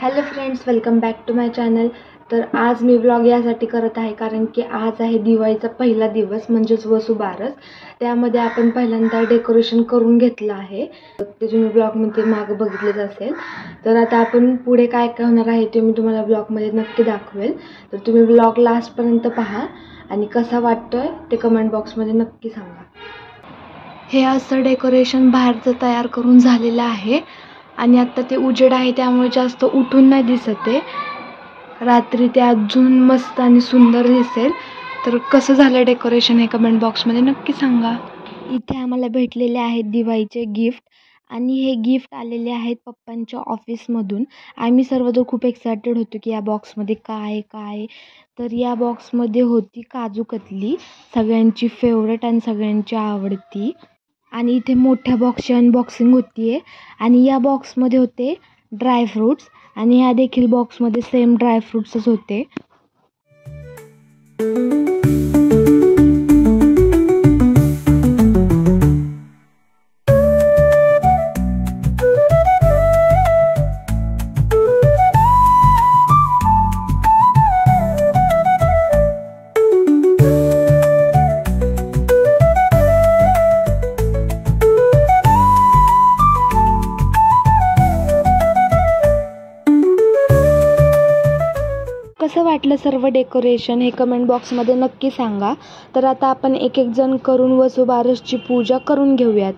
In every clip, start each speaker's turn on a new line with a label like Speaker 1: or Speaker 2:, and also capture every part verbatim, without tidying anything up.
Speaker 1: Hello friends, welcome back to my channel. तर आज मी vlog यासाठी करत आहे कारण की आज आहे दिवाळीचा पहिला दिवस म्हणजेच वसु बारस। त्यामध्ये आपण पहिल्यांदा डेकोरेशन करून घेतलं आहे, ते तुम्ही व्लॉगमध्ये मागे बघितलेच असेल। तर आता आपण पुढे काय काय होणार आहे ते मी तुम्हाला व्लॉगमध्ये नक्की दाखवेल। तर तुम्ही व्लॉग लास्टपर्यंत पहा आणि कसा वाटतोय ते कमेंट बॉक्समध्ये नक्की सांगा। हे असं डेकोरेशन बाहेरचं तयार करून झालेलं आहे आणि आता ते उजेड आहे त्यामुळे जास्त उठून नाही दिसत आहे। रात्री ते अजून मस्त आणि सुंदर दिसेल। तर कसं झालं डेकोरेशन हे कमेंट बॉक्समध्ये नक्की सांगा। इथे आम्हाला भेटलेले आहेत दिवाळीचे गिफ्ट आणि हे गिफ्ट आलेले आहेत पप्पांच्या ऑफिसमधून। आम्ही सर्वजण खूप एक्साइटेड होतो की या बॉक्समध्ये काय काय। तर या बॉक्समध्ये होती काजू कतली, सगळ्यांची फेवरेट आणि सगळ्यांची आवडती। आणि इथे मोठ्या बॉक्सची अनबॉक्सिंग होतीये आणि या बॉक्समध्ये होते ड्राय फ्रूट्स आणि ह्या देखील बॉक्समध्ये सेम ड्राय फ्रूट्सच होते। कसं वाटलं सर्व डेकोरेशन हे कमेंट बॉक्समध्ये नक्की सांगा। तर आता आपण एक एक जण करून वसु बारसची पूजा करून घेऊयात।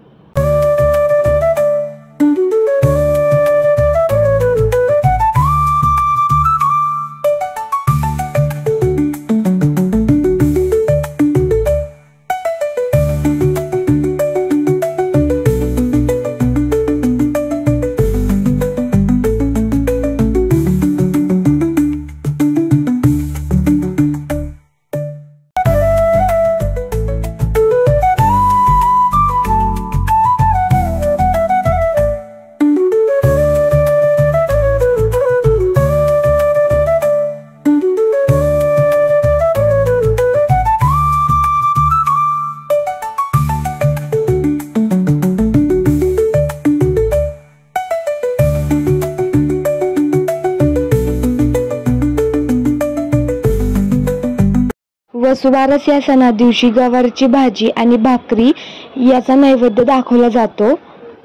Speaker 1: वसु बारस या सणा दिवशी गवारची भाजी आणि भाकरी याचा नैवेद्य दाखवला जातो।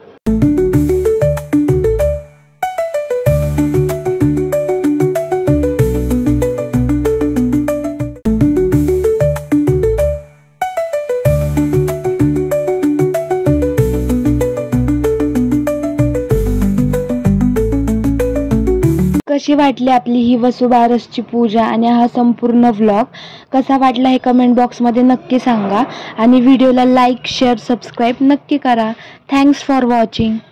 Speaker 1: कशी वाटली आपली ही वसु बारसची पूजा आणि हा संपूर्ण व्लॉग कसा वाटला हे कमेंट बॉक्समध्ये नक्की सांगा आणि व्हिडिओला लाईक शेअर सबस्क्राईब नक्की करा। Thanks for watching.